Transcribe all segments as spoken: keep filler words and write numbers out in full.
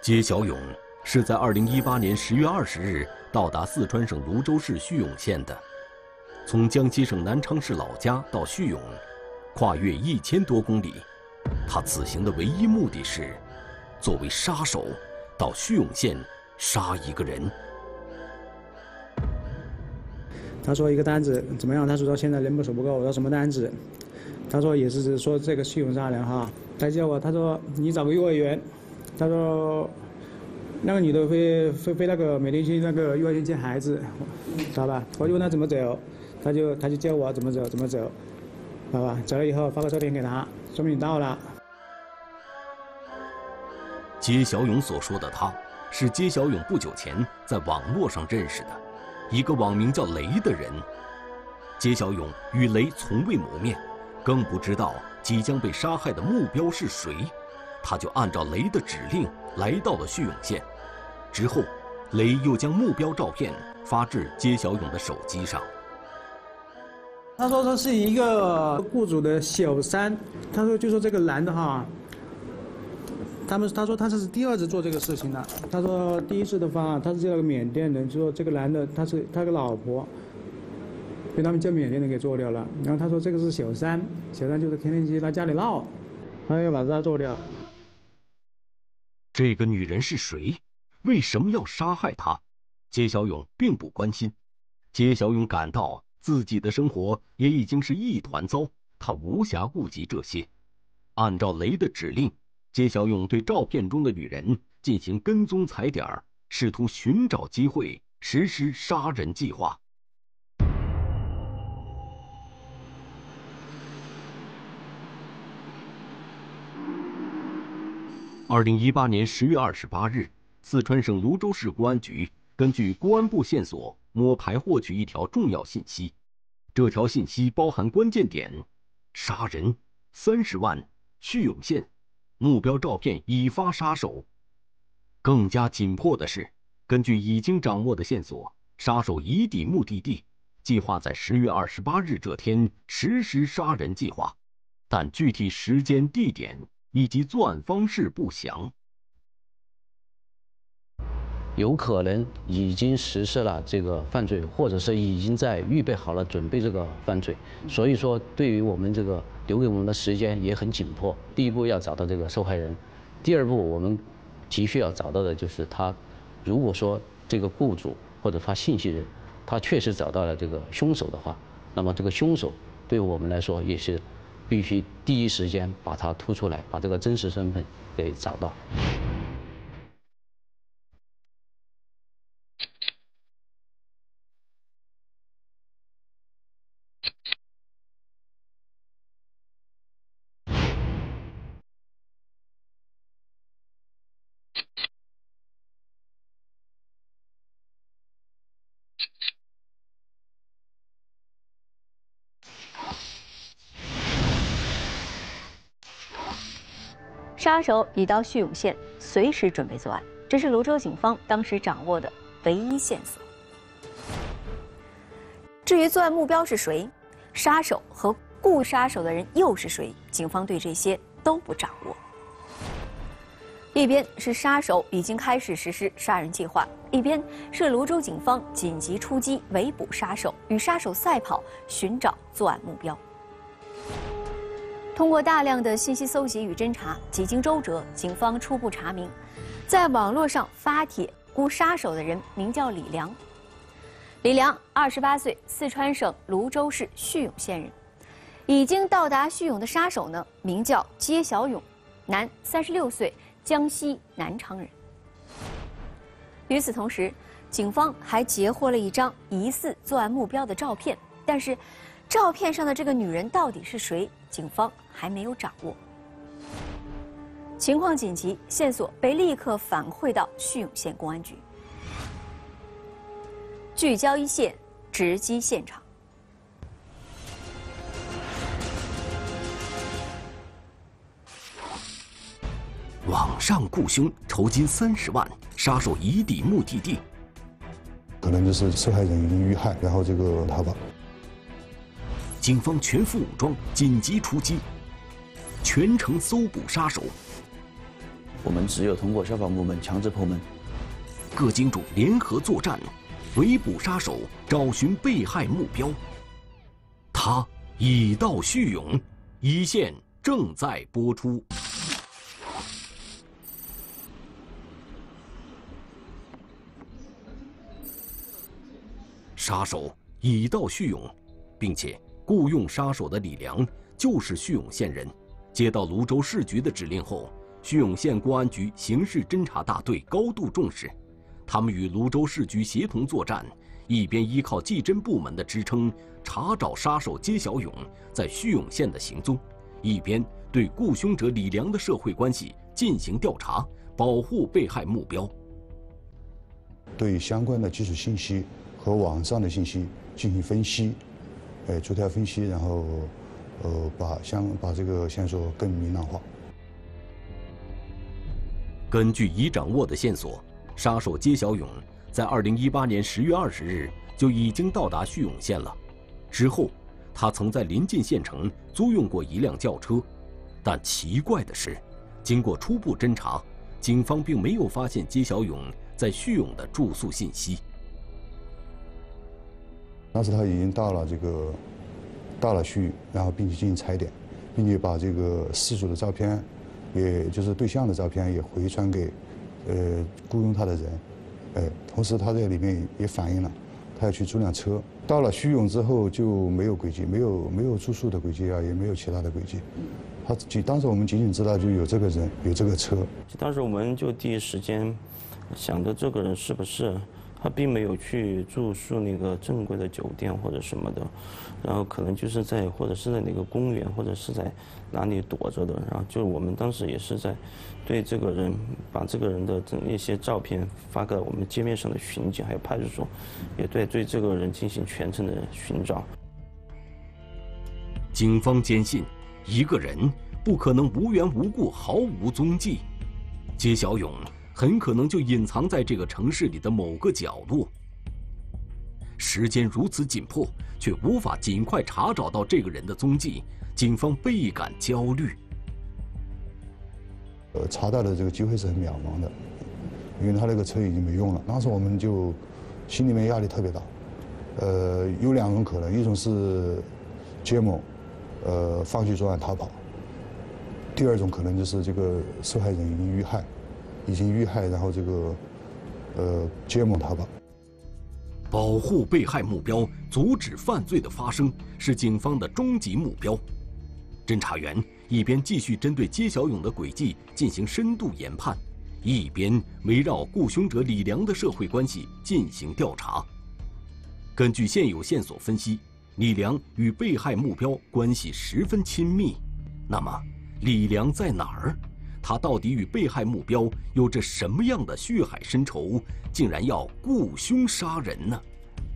揭小勇是在二零一八年十月二十日到达四川省泸州市叙永县的。从江西省南昌市老家到叙永，跨越一千多公里。他此行的唯一目的是，作为杀手，到叙永县杀一个人。 他说一个单子怎么样？他说到现在人不手不够。我说什么单子？他说也是说这个叙永杀人哈。他叫我，他说你找个幼儿园。他说那个女的会会会那个每天去那个幼儿园接孩子，知道吧？我就问他怎么走，他就他就教我怎么走怎么走，知道吧？走了以后发个照片给他，说明你到了。 揭小勇所说的他，是揭小勇不久前在网络上认识的一个网名叫雷的人。揭小勇与雷从未谋面，更不知道即将被杀害的目标是谁。他就按照雷的指令来到了叙永县，之后，雷又将目标照片发至揭小勇的手机上。 他说他是一个雇主的小三，他说就说这个男的哈，他们他说他这是第二次做这个事情了。他说第一次的话，他是叫那个缅甸人，就说这个男的他是他个老婆，被他们叫缅甸人给做掉了。然后他说这个是小三，小三就是天天去他家里闹，他要把他做掉。 这个女人是谁？为什么要杀害她？揭小勇并不关心。揭小勇感到自己的生活也已经是一团糟，他无暇顾及这些。按照雷的指令，揭小勇对照片中的女人进行跟踪踩点，试图寻找机会实施杀人计划。二零一八年十月二十八日，四川省泸州市公安局根据公安部线索摸排获取一条重要信息。这条信息包含关键点：杀人三十万，叙永县，目标照片已发杀手。更加紧迫的是，根据已经掌握的线索，杀手已抵目的地，计划在十月二十八日这天实施杀人计划，但具体时间、地点以及作案方式不详。 有可能已经实施了这个犯罪，或者是已经在预备好了准备这个犯罪，所以说对于我们这个留给我们的时间也很紧迫。第一步要找到这个受害人，第二步我们急需要找到的就是他，如果说这个雇主或者发信息人，他确实找到了这个凶手的话，那么这个凶手对我们来说也是必须第一时间把他突出来，把这个真实身份给找到。 杀手已到叙永县，随时准备作案，这是泸州警方当时掌握的唯一线索。至于作案目标是谁，杀手和雇杀手的人又是谁，警方对这些都不掌握。一边是杀手已经开始实施杀人计划，一边是泸州警方紧急出击围捕杀手，与杀手赛跑，寻找作案目标。通过大量的信息搜集与侦查，几经周折，警方初步查明，在网络上发帖雇杀手的人名叫李良。李良，二十八岁，四川省泸州市叙永县人。已经到达叙永的杀手呢，名叫揭小勇，男，三十六岁，江西南昌人。与此同时，警方还截获了一张疑似作案目标的照片，但是，照片上的这个女人到底是谁？警方还没有掌握。情况紧急，线索被立刻反馈到叙永县公安局。聚焦一线，直击现场。 网上雇凶，酬金三十万，杀手已抵目的地。 可能就是受害人已经遇害，然后这个逃跑。 警方全副武装，紧急出击，全程搜捕杀手。 我们只有通过消防部门强制破门。 各警组联合作战，围捕杀手，找寻被害目标。他已到叙永，一线正在播出。杀手已到叙永，并且雇佣杀手的李良就是叙永县人。接到泸州市局的指令后，叙永县公安局刑事侦查大队高度重视，他们与泸州市局协同作战，一边依靠技侦部门的支撑查找杀手揭小勇在叙永县的行踪，一边对雇凶者李良的社会关系进行调查，保护被害目标。 对相关的基础信息和网上的信息进行分析，呃，逐条分析，然后，呃，把相把这个线索更明朗化。 根据已掌握的线索，杀手揭小勇在二零一八年十月二十日就已经到达叙永县了。之后，他曾在临近县城租用过一辆轿车，但奇怪的是，经过初步侦查，警方并没有发现揭小勇在叙永的住宿信息。 当时他已经到了这个，到了叙，然后并且进行踩点，并且把这个失主的照片，也就是对象的照片也回传给，呃，雇佣他的人，呃，同时他在里面也反映了，他要去租辆车。到了叙永之后就没有轨迹，没有没有住宿的轨迹啊，也没有其他的轨迹。他仅当时我们仅仅知道就有这个人，有这个车。 当时我们就第一时间想着这个人是不是。他并没有去住宿那个正规的酒店或者什么的，然后可能就是在或者是在哪个公园或者是在哪里躲着的，然后就我们当时也是在对这个人把这个人的一些照片发给我们街面上的巡警还有派出所，也对对这个人进行全程的寻找。 警方坚信，一个人不可能无缘无故毫无踪迹，揭小勇很可能就隐藏在这个城市里的某个角落。时间如此紧迫，却无法尽快查找到这个人的踪迹，警方倍感焦虑。 呃，查到的这个机会是很渺茫的，因为他那个车已经没用了。当时我们就心里面压力特别大。呃，有两种可能，一种是揭某，呃，放弃作案逃跑；第二种可能就是这个受害人已经遇害。已经遇害，然后这个，呃，揭某逃跑。 保护被害目标，阻止犯罪的发生，是警方的终极目标。侦查员一边继续针对揭小勇的轨迹进行深度研判，一边围绕雇凶者李良的社会关系进行调查。根据现有线索分析，李良与被害目标关系十分亲密。那么，李良在哪儿？他到底与被害目标有着什么样的血海深仇，竟然要雇凶杀人呢？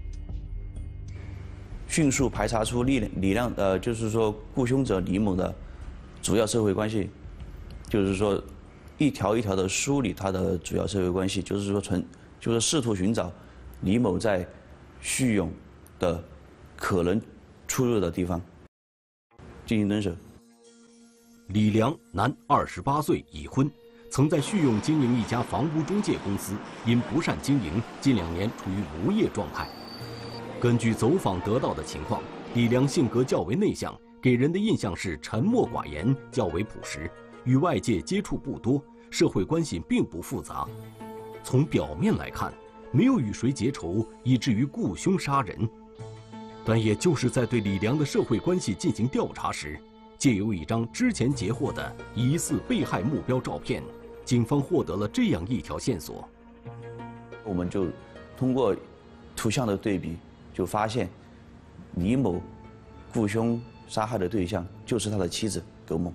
迅速排查出李李亮，呃，就是说雇凶者李某的主要社会关系，就是说一条一条的梳理他的主要社会关系，就是说纯，就是试图寻找李某在叙永的可能出入的地方，进行蹲守。 李良，男，二十八岁，已婚，曾在叙永经营一家房屋中介公司，因不善经营，近两年处于无业状态。根据走访得到的情况，李良性格较为内向，给人的印象是沉默寡言，较为朴实，与外界接触不多，社会关系并不复杂。从表面来看，没有与谁结仇，以至于雇凶杀人。但也就是在对李良的社会关系进行调查时，借由一张之前截获的疑似被害目标照片，警方获得了这样一条线索。 我们就通过图像的对比，就发现李某雇凶杀害的对象就是他的妻子苟某。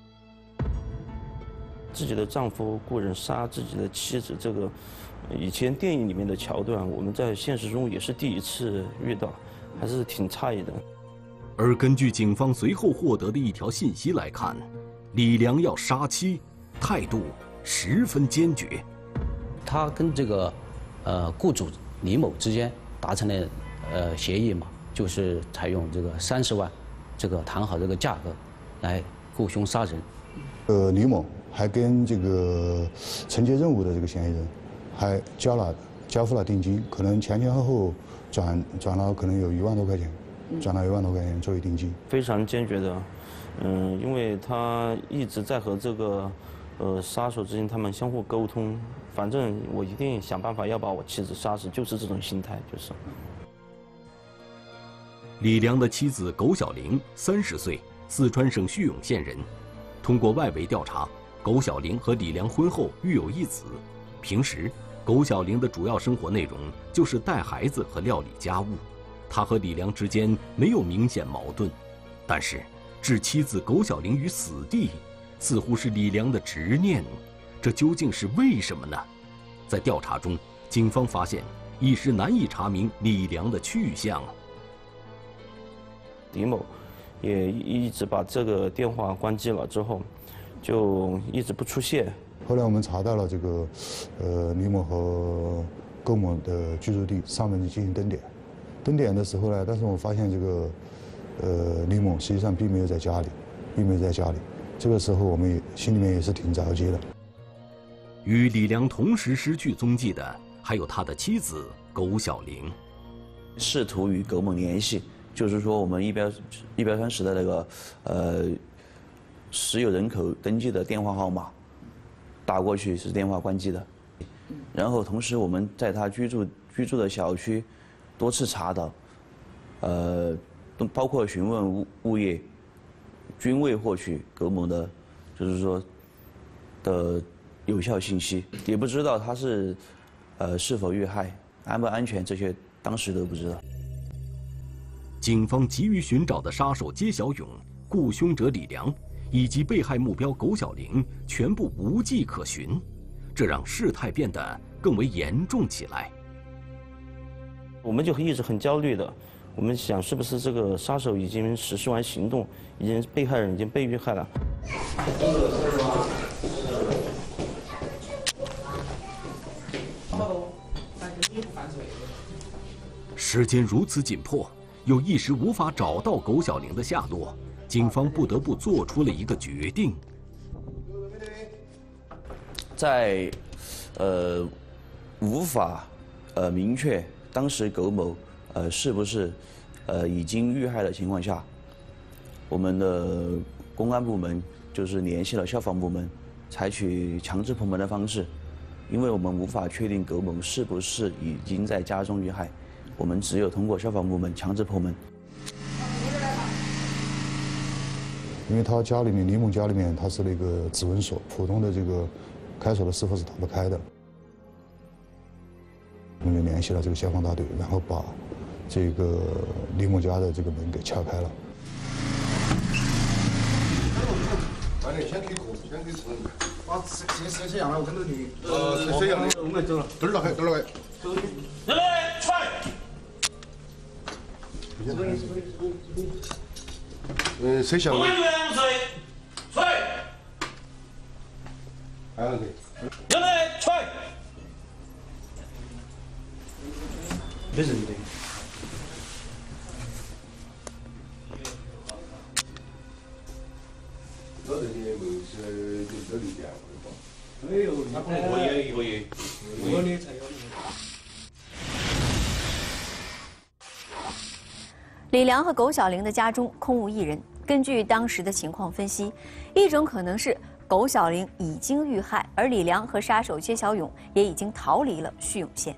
自己的丈夫雇人杀自己的妻子，这个以前电影里面的桥段，我们在现实中也是第一次遇到，还是挺诧异的。 而根据警方随后获得的一条信息来看，李良要杀妻，态度十分坚决。 他跟这个呃雇主李某之间达成了呃协议嘛，就是采用这个三十万这个谈好这个价格来雇凶杀人。 呃，李某还跟这个承接任务的这个嫌疑人还交了交付了定金，可能前前后后转转了可能有一万多块钱，转了一万多块钱作为定金。 非常坚决的，嗯，因为他一直在和这个呃杀手之间他们相互沟通，反正我一定想办法要把我妻子杀死，就是这种心态，就是。 李良的妻子苟小玲三十岁，四川省叙永县人。通过外围调查，苟小玲和李良婚后育有一子。平时，苟小玲的主要生活内容就是带孩子和料理家务。她和李良之间没有明显矛盾，但是置妻子苟小玲于死地，似乎是李良的执念。这究竟是为什么呢？在调查中，警方发现一时难以查明李良的去向。 李某也一直把这个电话关机了，之后就一直不出现。 后来我们查到了这个，呃，李某和苟某的居住地，上门进行登点。登点的时候呢，但是我发现这个，呃，李某实际上并没有在家里，并没有在家里。这个时候我们也心里面也是挺着急的。 与李良同时失去踪迹的还有他的妻子苟小玲， 试图与苟某联系。就是说，我们一标一标三十的那个呃实有人口登记的电话号码打过去是电话关机的，然后同时我们在他居住居住的小区多次查到，呃，包括询问物物业，均未获取苟某的，就是说的有效信息，也不知道他是呃是否遇害、安不安全，这些当时都不知道。 警方急于寻找的杀手揭小勇、雇凶者李良以及被害目标苟小玲全部无迹可寻，这让事态变得更为严重起来。 我们就一直很焦虑的，我们想是不是这个杀手已经实施完行动，已经被害人已经被遇害了。 时间如此紧迫，又一时无法找到苟小玲的下落，警方不得不做出了一个决定。 在呃无法呃明确当时苟某呃是不是呃已经遇害的情况下，我们的公安部门就是联系了消防部门，采取强制破门的方式，因为我们无法确定苟某是不是已经在家中遇害，我们只有通过消防部门强制破门。 因为他家里面，李某家里面他是那个指纹锁，普通的这个开锁的师傅是打不开的。我们就联系了这个消防大队，然后把这个李某家的这个门给撬开了。 快点，先开锅，先开锅。把摄摄摄像了，我跟着你。呃，摄像的，我们走了。蹲了开，蹲了开。人来，出来。嗯，摄像。我们员无罪，出来。还要给。人来，出来。没人的。老人也没是就这里边，没有，我也可以，我的才有。 李良和苟小玲的家中空无一人。根据当时的情况分析，一种可能是苟小玲已经遇害，而李良和杀手揭小勇也已经逃离了叙永县。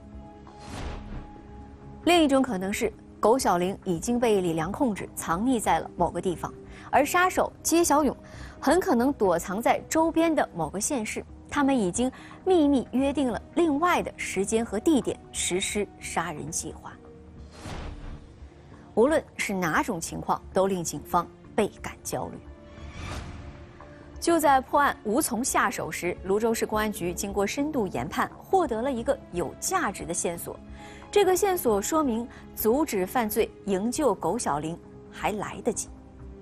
另一种可能是苟小玲已经被李良控制，藏匿在了某个地方，而杀手揭小勇很可能躲藏在周边的某个县市，他们已经秘密约定了另外的时间和地点实施杀人计划。无论是哪种情况，都令警方倍感焦虑。就在破案无从下手时，泸州市公安局经过深度研判，获得了一个有价值的线索。这个线索说明，阻止犯罪、营救苟小玲还来得及。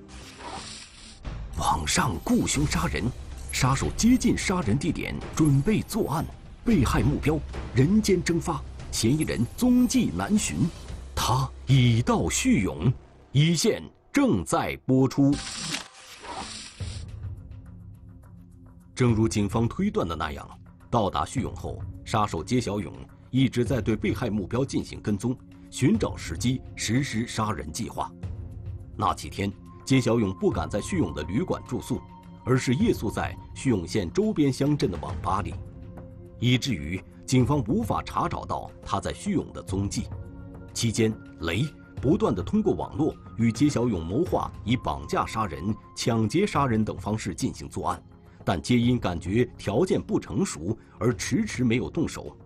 网上雇凶杀人，杀手接近杀人地点，准备作案，被害目标人间蒸发，嫌疑人踪迹难寻。他已到叙永，一线正在播出。 正如警方推断的那样，到达叙永后，杀手揭晓勇一直在对被害目标进行跟踪，寻找时机实施杀人计划。那几天，揭晓勇不敢在叙永的旅馆住宿，而是夜宿在叙永县周边乡镇的网吧里，以至于警方无法查找到他在叙永的踪迹。期间，雷不断地通过网络与揭晓勇谋划，以绑架杀人、抢劫杀人等方式进行作案，但皆因感觉条件不成熟而迟迟没有动手。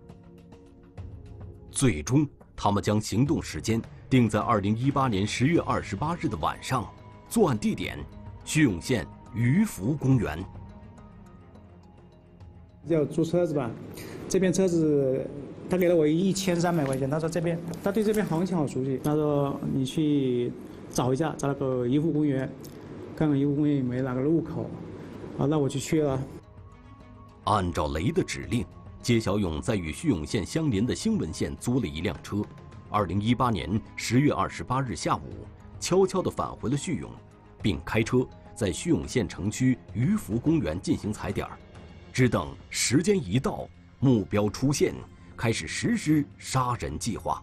最终，他们将行动时间定在二零一八年十月二十八日的晚上，作案地点叙永县渔福公园。 要租车子吧，这边车子他给了我一千三百块钱，他说这边他对这边行情好熟悉，他说你去找一下，找那个渔福公园，看看渔福公园有没有哪个路口。好，那我就去了。 按照雷的指令，揭晓勇在与叙永县相邻的兴文县租了一辆车。二零一八年十月二十八日下午，悄悄地返回了叙永，并开车在叙永县城区渔福公园进行踩点，只等时间一到，目标出现，开始实施杀人计划。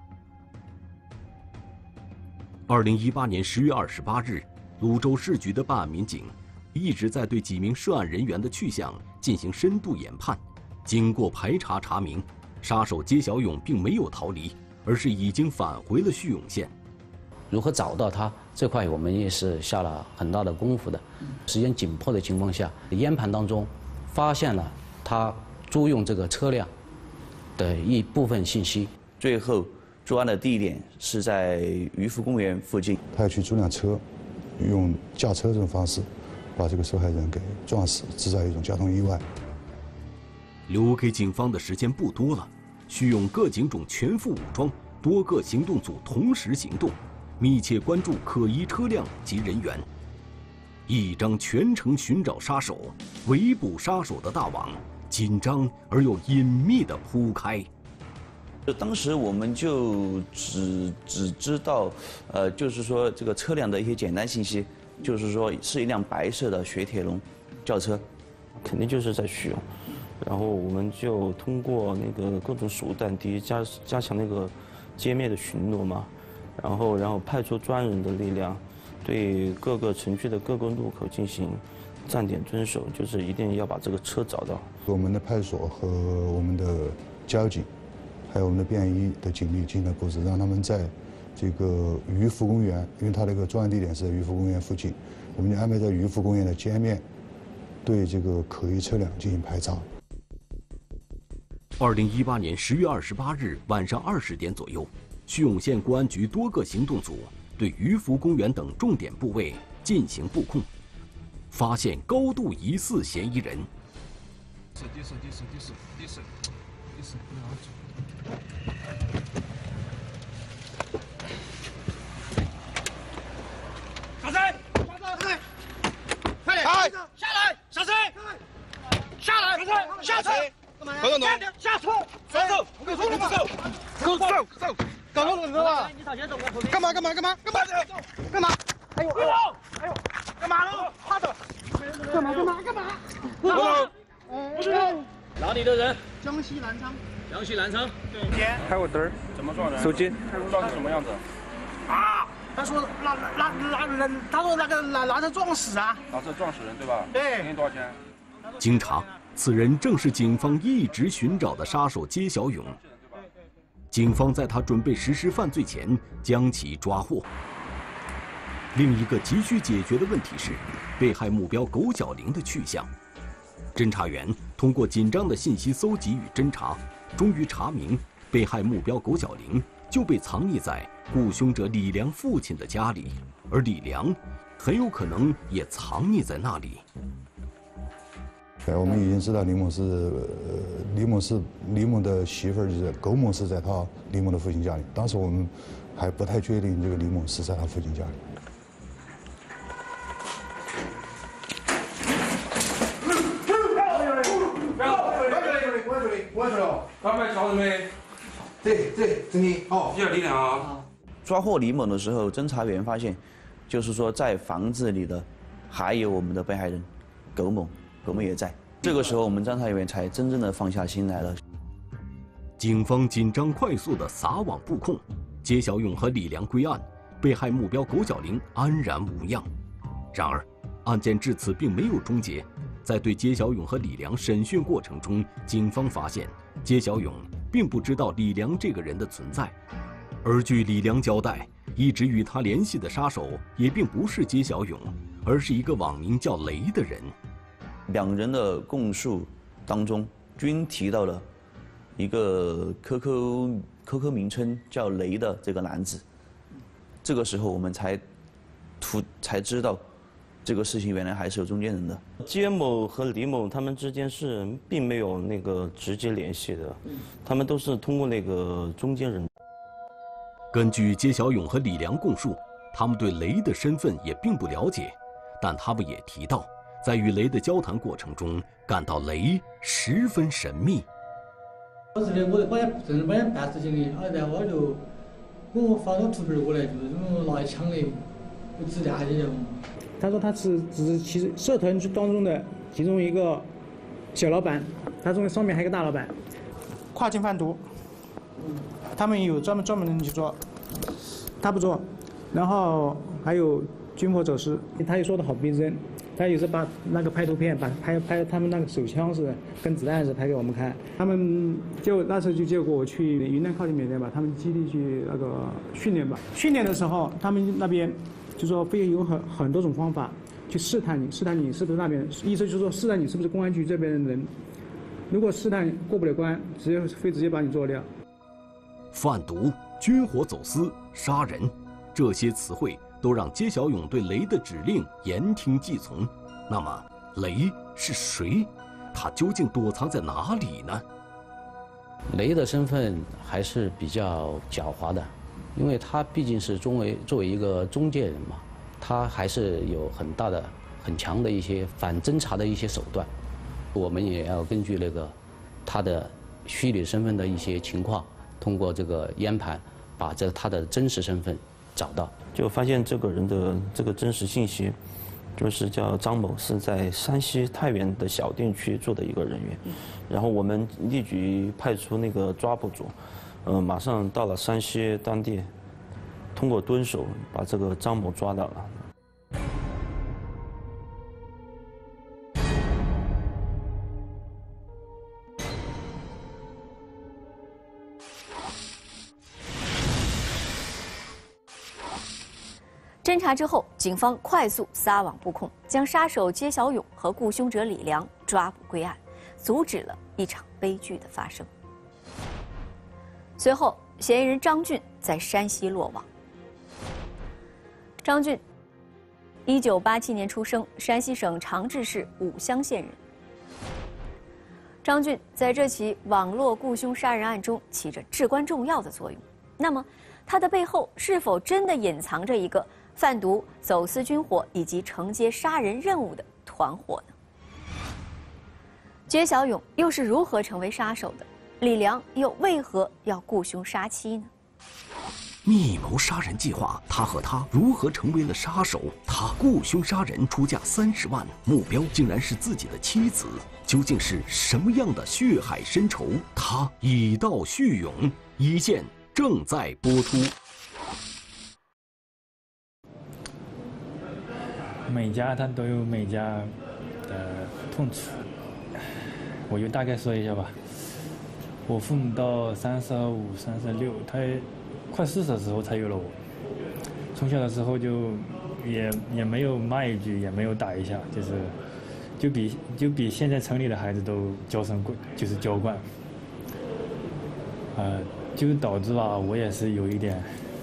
二零一八年十月二十八日，泸州市局的办案民警一直在对几名涉案人员的去向进行深度研判。经过排查查明，杀手揭晓勇并没有逃离，而是已经返回了叙永县。 如何找到他这块，我们也是下了很大的功夫的。时间紧迫的情况下，研判当中发现了他租用这个车辆的一部分信息。 最后作案的地点是在渔福公园附近。 他要去租辆车，用驾车这种方式把这个受害人给撞死，制造一种交通意外。 留给警方的时间不多了，叙永各警种全副武装，多个行动组同时行动，密切关注可疑车辆及人员。一张全程寻找杀手、围捕杀手的大网，紧张而又隐秘地铺开。 当时我们就只只知道，呃，就是说这个车辆的一些简单信息，就是说是一辆白色的雪铁龙轿车， 肯定就是在叙永。然后我们就通过那个各种手段，第一加加强那个街面的巡逻嘛，然后然后派出专人的力量，对各个城区的各个路口进行站点蹲守，就是一定要把这个车找到。 我们的派出所和我们的交警，还有我们的便衣的警力进行了布置，让他们在这个渔福公园，因为它那个作案地点是在渔福公园附近，我们就安排在渔福公园的街面，对这个可疑车辆进行排查。 二零一八年十月二十八日晚上二十点左右，叙永县公安局多个行动组对渔福公园等重点部位进行布控，发现高度疑似嫌疑人。 手机手机手机手机手机手下车！快点！下来！下车！下来！下车！何总，下车！走走，我跟你说了吗？走走走，搞弄了你知道吧？你上前走，我干嘛干嘛干嘛干嘛干嘛？还有还有干嘛呢？趴着！干嘛干嘛干嘛？何总，哎， 哪里的人？ 江西南昌。 江西南昌。 对。 开我灯儿，怎么撞人？手机，开路道是什么样子？ 啊！他说拿拿拿拿，他说那个拿拿车撞死啊！ 拿车撞死人对吧？ 对。 给你多少钱？ 经查，此人正是警方一直寻找的杀手揭晓勇。警方在他准备实施犯罪前将其抓获。另一个急需解决的问题是，被害目标苟小玲的去向。侦查员通过紧张的信息搜集与侦查，终于查明被害目标苟小玲就被藏匿在雇凶者李良父亲的家里，而李良很有可能也藏匿在那里。 对，我们已经知道李某是，呃、李某是李某的媳妇儿，就是苟某是在他李某的父亲家里。当时我们还不太确定这个李某是在他父亲家里。 刚才找了没？ 对对，整理好。 谢谢李良啊。 抓获李某的时候，侦查员发现，就是说在房子里的还有我们的被害人苟某。 我们也在。这个时候，我们侦查员才真正的放下心来了。 警方紧张快速地撒网布控，揭小勇和李良归案，被害目标苟小玲安然无恙。然而，案件至此并没有终结。在对揭小勇和李良审讯过程中，警方发现揭小勇并不知道李良这个人的存在，而据李良交代，一直与他联系的杀手也并不是揭小勇，而是一个网名叫雷的人。 两人的供述当中均提到了一个 Q Q Q Q 名称叫雷的这个男子。这个时候我们才突才知道，这个事情原来还是有中间人的。 揭某和李某他们之间是并没有那个直接联系的，他们都是通过那个中间人。 根据揭小勇和李良供述，他们对雷的身份也并不了解，但他们也提到，在与雷的交谈过程中，感到雷十分神秘。 当时呢，我在帮人正在帮人办事情的，啊，然后就我发个图片过来，就是这种拿一枪的，我指甲去了。 他说他是只是其实社团当中的其中一个小老板，他中上面还有一个大老板，跨境贩毒，他们有专门专门人去做，他不做，然后还有军火走私，他也说的好逼真。他有时把那个拍图片，把拍拍他们那个手枪似的，跟子弹似的拍给我们看。他们就那时候就接过我去云南靠近缅甸吧，他们基地去那个训练吧。训练的时候，他们那边就说会有很很多种方法去试探你，试探你是不是那边，意思就是说试探你是不是公安局这边的人。如果试探过不了关，直接会直接把你做掉。 贩毒、军火走私、杀人，这些词汇都让揭小勇对雷的指令言听计从。那么，雷是谁？他究竟躲藏在哪里呢？ 雷的身份还是比较狡猾的，因为他毕竟是中为作为一个中介人嘛，他还是有很大的、很强的一些反侦查的一些手段。我们也要根据那个他的虚拟身份的一些情况，通过这个烟盘，把这他的真实身份找到。 就发现这个人的这个真实信息，就是叫张某，是在山西太原的小店区做的一个人员。然后我们立即派出那个抓捕组，呃，马上到了山西当地，通过蹲守把这个张某抓到了。 侦查之后，警方快速撒网布控，将杀手揭小勇和雇凶者李良抓捕归案，阻止了一场悲剧的发生。随后，嫌疑人张俊在山西落网。张俊，一九八七年出生，山西省长治市武乡县人。张俊在这起网络雇凶杀人案中起着至关重要的作用。那么，他的背后是否真的隐藏着一个贩毒、走私军火以及承接杀人任务的团伙呢？揭小勇又是如何成为杀手的？李良又为何要雇凶杀妻呢？ 密谋杀人计划，他和他如何成为了杀手？他雇凶杀人，出价三十万，目标竟然是自己的妻子，究竟是什么样的血海深仇？他以道蓄勇，一线正在播出。 每家他都有每家的痛处，我就大概说一下吧。我父母到三十五、三十六，他快四十的时候才有了我。从小的时候就也也没有骂一句，也没有打一下，就是就比就比现在城里的孩子都娇生惯，就是娇惯。呃，就导致吧，我也是有一点。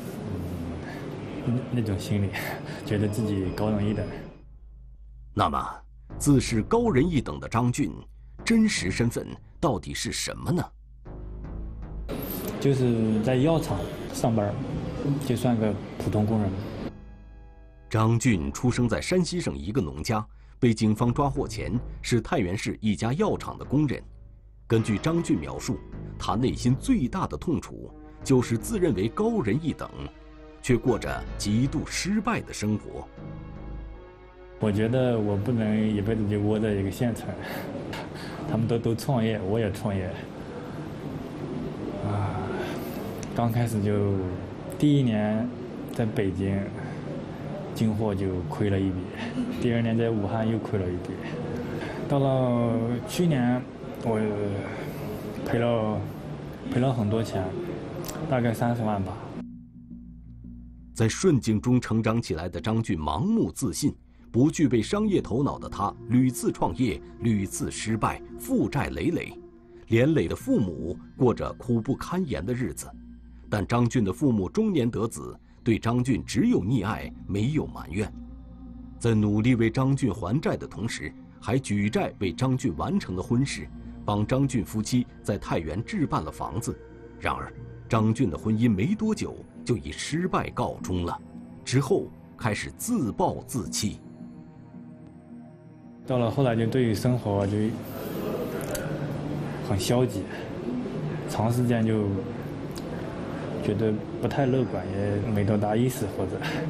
那种心理，觉得自己高人一等。 那么，自视高人一等的张俊，真实身份到底是什么呢？ 就是在药厂上班，就算个普通工人。 张俊出生在山西省一个农家，被警方抓获前是太原市一家药厂的工人。根据张俊描述，他内心最大的痛楚就是自认为高人一等，却过着极度失败的生活。 我觉得我不能一辈子就窝在一个县城，他们都都创业，我也创业。啊，刚开始就第一年在北京进货就亏了一笔，第二年在武汉又亏了一笔，到了去年我赔了赔了很多钱，大概三十万吧。 在顺境中成长起来的张俊盲目自信，不具备商业头脑的他屡次创业，屡次失败，负债累累，连累的父母过着苦不堪言的日子。但张俊的父母中年得子，对张俊只有溺爱，没有埋怨。在努力为张俊还债的同时，还举债为张俊完成了婚事，帮张俊夫妻在太原置办了房子。然而张俊的婚姻没多久就以失败告终了，之后开始自暴自弃。 到了后来就对于生活就很消极，长时间就觉得不太乐观，也没多大意思，或者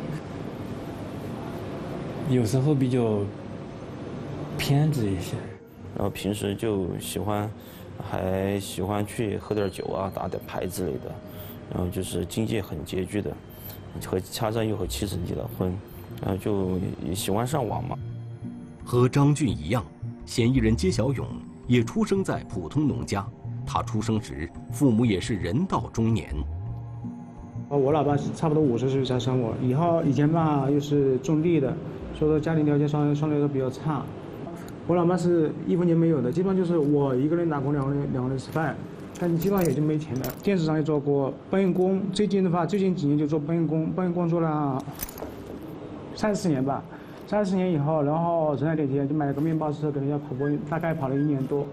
有时候比较偏执一些。 然后平时就喜欢，还喜欢去喝点酒啊，打点牌之类的。然后就是经济很拮据的，和加上又和妻子离了婚，然后就也喜欢上网嘛。 和张俊一样，嫌疑人揭晓勇也出生在普通农家。他出生时，父母也是人到中年。 我老爸差不多五十岁才生我，以后以前吧又是种地的，所以说家庭条件相相对都比较差。我老妈是一分钱没有的，基本上就是我一个人打工，两个人两个人吃饭，但基本上也就没钱了。电视上也做过搬运工，最近的话，最近几年就做搬运工，搬运工做了三四年吧。三十年以后，然后存了点钱，就买了个面包车，给人家跑过，大概跑了一年多。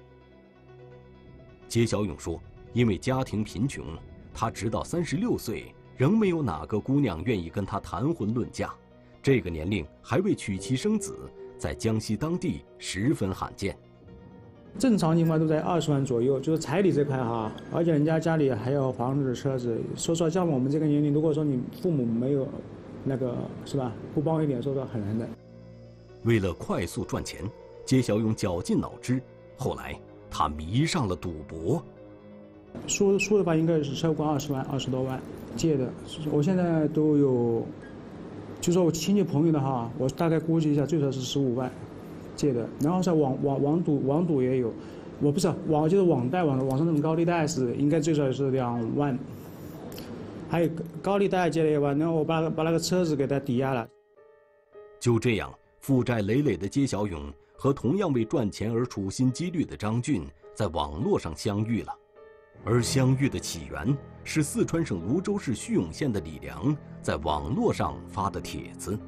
揭晓勇说，因为家庭贫穷，他直到三十六岁仍没有哪个姑娘愿意跟他谈婚论嫁。这个年龄还未娶妻生子，在江西当地十分罕见。 正常情况都在二十万左右，就是彩礼这块哈，而且人家家里还有房子、车子。说实话，像我们这个年龄，如果说你父母没有那个是吧，不帮一点，说实话很难的。 为了快速赚钱，揭晓勇绞尽脑汁。后来他迷上了赌博。 输输的话，应该是超过二十万，二十多万借的。我现在都有，就说我亲戚朋友的哈，我大概估计一下，最少是十五万借的。然后在网网网赌网赌也有，我不是网就是网贷网网上那种高利贷是应该最少是两万。还有高利贷借了一万，然后我把把那个车子给他抵押了。 就这样，负债累累的揭晓勇和同样为赚钱而处心积虑的张俊在网络上相遇了。而相遇的起源是四川省泸州市叙永县的李良在网络上发的帖子。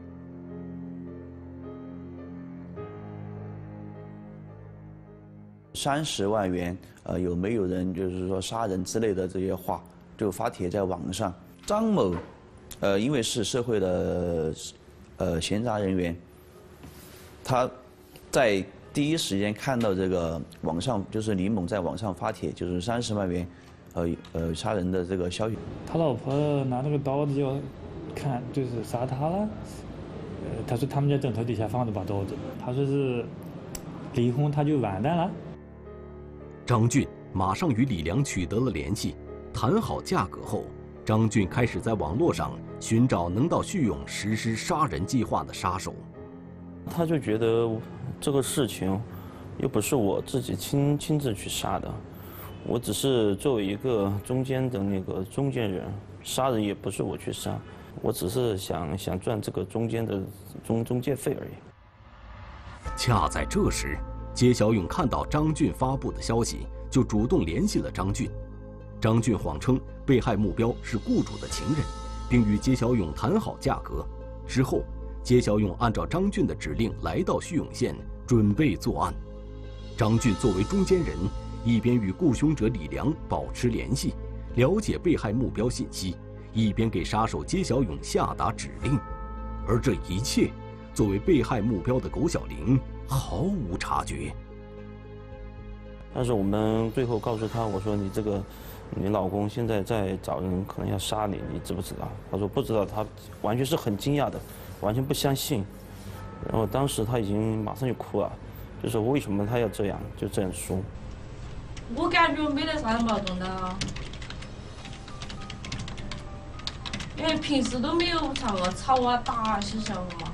三十万元，呃，有没有人就是说杀人之类的这些话，就发帖在网上。张某，呃，因为是社会的呃闲杂人员，他在第一时间看到这个网上就是李某在网上发帖，就是三十万元，呃呃杀人的这个消息。 他老婆拿那个刀子就要看，就是杀他了。呃，他说他们家枕头底下放着把刀子，他说是离婚他就完蛋了。 张俊马上与李良取得了联系，谈好价格后，张俊开始在网络上寻找能到叙永实施杀人计划的杀手。 他就觉得这个事情又不是我自己亲亲自去杀的，我只是作为一个中间的那个中间人，杀人也不是我去杀，我只是想想赚这个中间的中中介费而已。 恰在这时，揭晓勇看到张俊发布的消息，就主动联系了张俊。张俊谎称被害目标是雇主的情人，并与揭晓勇谈好价格。之后，揭晓勇按照张俊的指令来到叙永县，准备作案。张俊作为中间人，一边与雇凶者李良保持联系，了解被害目标信息，一边给杀手揭晓勇下达指令。而这一切，作为被害目标的苟小玲毫无察觉。 但是我们最后告诉他，我说你这个，你老公现在在找人，可能要杀你，你知不知道？他说不知道，他完全是很惊讶的，完全不相信。 然后当时他已经马上就哭了，就说为什么他要这样，就这样说。 我感觉没得啥子矛盾的，因为平时都没有啥个吵啊打啊些项目嘛，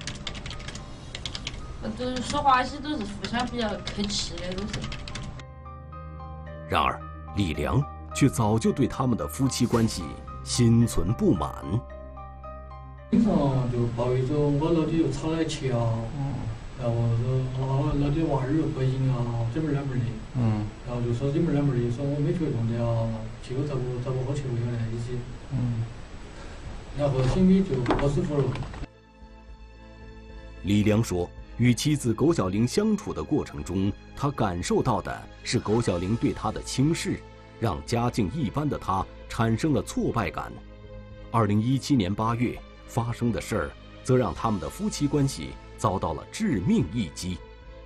就是说话些都是互相比较客气的都是。 然而，李良却早就对他们的夫妻关系心存不满。 经常就抱一种我老弟又吵来气啊，嗯，然后说啊老弟娃儿又不行啊，这门那门的，嗯，然后就说这门那门的，说我没觉得的啊，去我找不找不好去了原来一些，嗯，然后心里就不舒服了。 李良说，与妻子苟小玲相处的过程中，他感受到的是苟小玲对他的轻视，让家境一般的他产生了挫败感。二零一七年八月发生的事儿，则让他们的夫妻关系遭到了致命一击。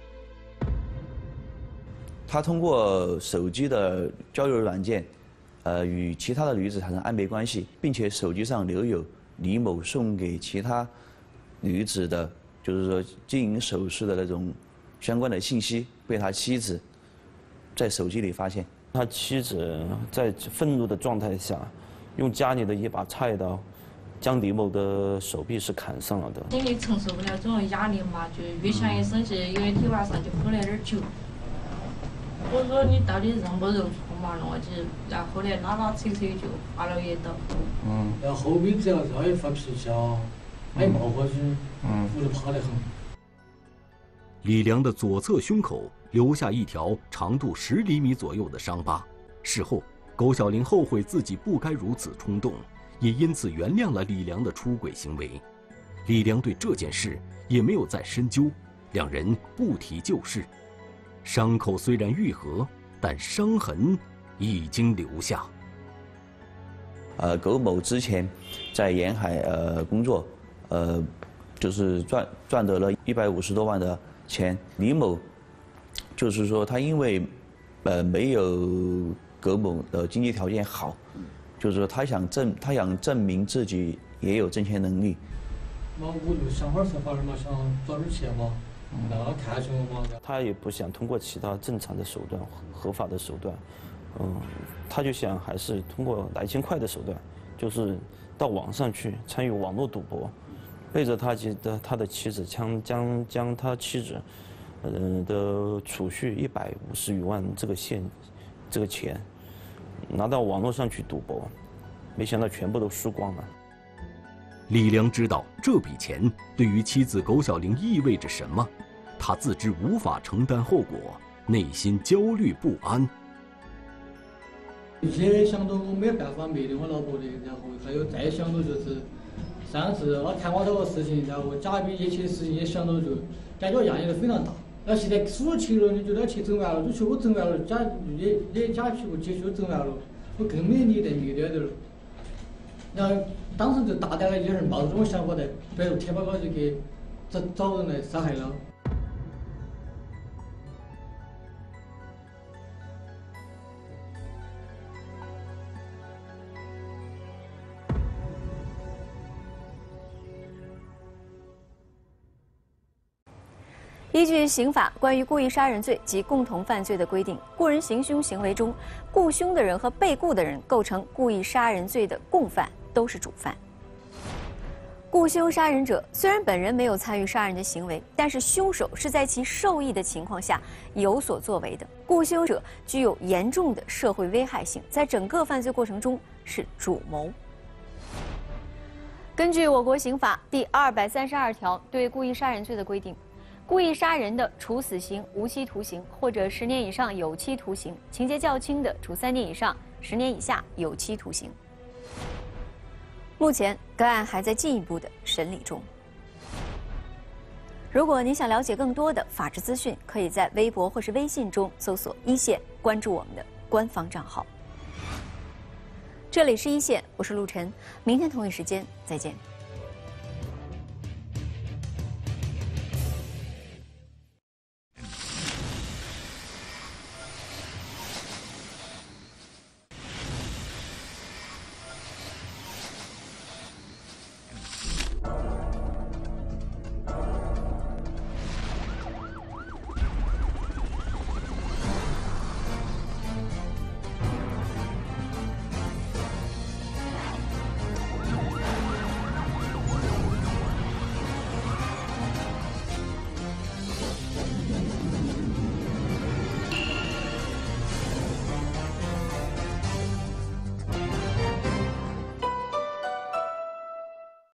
他通过手机的交友软件，呃，与其他的女子产生暧昧关系，并且手机上留有李某送给其他女子的，就是说金银首饰的那种相关的信息，被他妻子在手机里发现。 他妻子在愤怒的状态下，用家里的一把菜刀，将李某的手臂是砍伤了的。 心里承受不了这种压力嘛，就越想越生气，有一天晚上就喝了点酒。我说你到底认不认错嘛？逻辑，然后后来拉拉扯扯就发了一刀。 嗯。然后后面只要是他一发脾气啊，他一冒火气，嗯，我就怕得很。 李良的左侧胸口留下一条长度十厘米左右的伤疤。事后，苟小玲后悔自己不该如此冲动，也因此原谅了李良的出轨行为。李良对这件事也没有再深究，两人不提旧事。伤口虽然愈合，但伤痕已经留下。 呃，苟某之前在沿海呃工作，呃，就是赚赚得了一百五十多万的钱。李某就是说他因为呃没有苟某的经济条件好，就是说他想证他想证明自己也有挣钱能力。 那我就想法是法的嘛，想赚点钱嘛。让他看清我嘛。 他也不想通过其他正常的手段、合法的手段，嗯，他就想还是通过来钱快的手段，就是到网上去参与网络赌博，背着他的他的妻子，将将将他妻子，呃的储蓄一百五十余万这个现这个钱，拿到网络上去赌博，没想到全部都输光了。 李良知道这笔钱对于妻子苟小玲意味着什么，他自知无法承担后果，内心焦虑不安。 也想到我没办法灭了我老婆的，然后还有再想到就是上次他看我这个事情，然后假币一切的事情也想到就感觉压力非常大。那现在输了钱了，你觉得钱挣完了，就说我挣完了，假也也假皮我继续挣完了，我更没力在面对的了。然后当时就大胆了一点，冒着这种想法的，比如贴吧高就给找找人来杀害了。 依据刑法关于故意杀人罪及共同犯罪的规定，故人行凶行为中，雇凶的人和被雇的人构成故意杀人罪的共犯，都是主犯。雇凶杀人者虽然本人没有参与杀人的行为，但是凶手是在其受益的情况下有所作为的。雇凶者具有严重的社会危害性，在整个犯罪过程中是主谋。根据我国刑法第二百三十二条对故意杀人罪的规定，故意杀人的，处死刑、无期徒刑或者十年以上有期徒刑；情节较轻的，处三年以上十年以下有期徒刑。目前，该案还在进一步的审理中。如果您想了解更多的法治资讯，可以在微博或是微信中搜索“一线”，关注我们的官方账号。这里是一线，我是陆晨，明天同一时间再见。